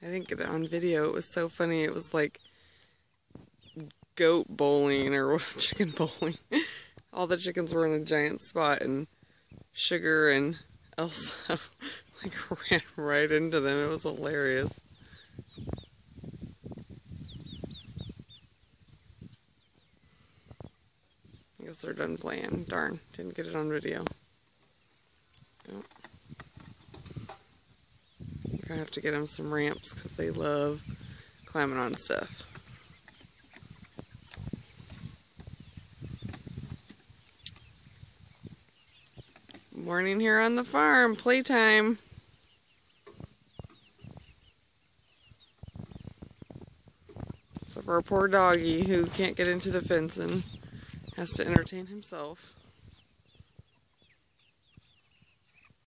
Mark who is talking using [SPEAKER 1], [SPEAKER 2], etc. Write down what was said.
[SPEAKER 1] didn't get it on video. It was so funny. It was like goat bowling or chicken bowling. All the chickens were in a giant spot, and Sugar and Elsa like ran right into them. It was hilarious. I guess they're done playing. Darn, didn't get it on video. Nope. I'm gonna have to get them some ramps because they love climbing on stuff. Morning here on the farm, playtime. Except for a poor doggy who can't get into the fence and has to entertain himself.